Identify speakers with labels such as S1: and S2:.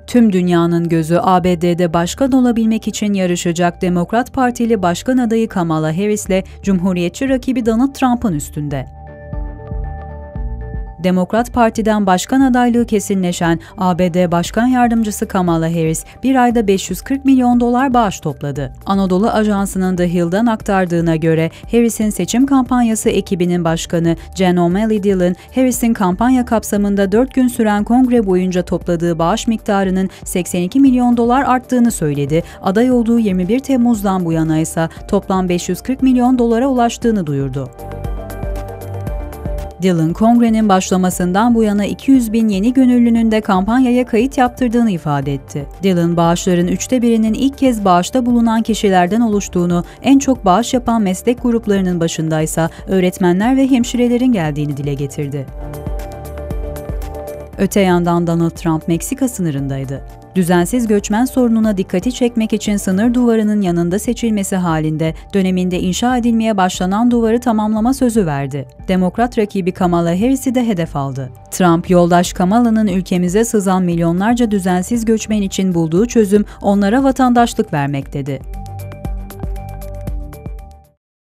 S1: Tüm dünyanın gözü ABD'de başkan olabilmek için yarışacak Demokrat Partili başkan adayı Kamala Harris'le Cumhuriyetçi rakibi Donald Trump'ın üstünde. Demokrat Parti'den başkan adaylığı kesinleşen ABD Başkan Yardımcısı Kamala Harris, bir ayda $540 milyon bağış topladı. Anadolu Ajansı'nın The Hill'dan aktardığına göre, Harris'in seçim kampanyası ekibinin başkanı Jen O'Malley-Dillon, Harris'in kampanya kapsamında 4 gün süren kongre boyunca topladığı bağış miktarının $82 milyon arttığını söyledi. Aday olduğu 21 Temmuz'dan bu yana ise toplam $540 milyon ulaştığını duyurdu. Dillon, kongrenin başlamasından bu yana 200 bin yeni gönüllünün de kampanyaya kayıt yaptırdığını ifade etti. Dillon, bağışların 1/3'inin ilk kez bağışta bulunan kişilerden oluştuğunu, en çok bağış yapan meslek gruplarının başındaysa öğretmenler ve hemşirelerin geldiğini dile getirdi. Öte yandan Donald Trump Meksika sınırındaydı. Düzensiz göçmen sorununa dikkati çekmek için sınır duvarının yanında seçilmesi halinde döneminde inşa edilmeye başlanan duvarı tamamlama sözü verdi. Demokrat rakibi Kamala Harris'i de hedef aldı. Trump, yoldaş Kamala'nın ülkemize sızan milyonlarca düzensiz göçmen için bulduğu çözüm onlara vatandaşlık vermek dedi.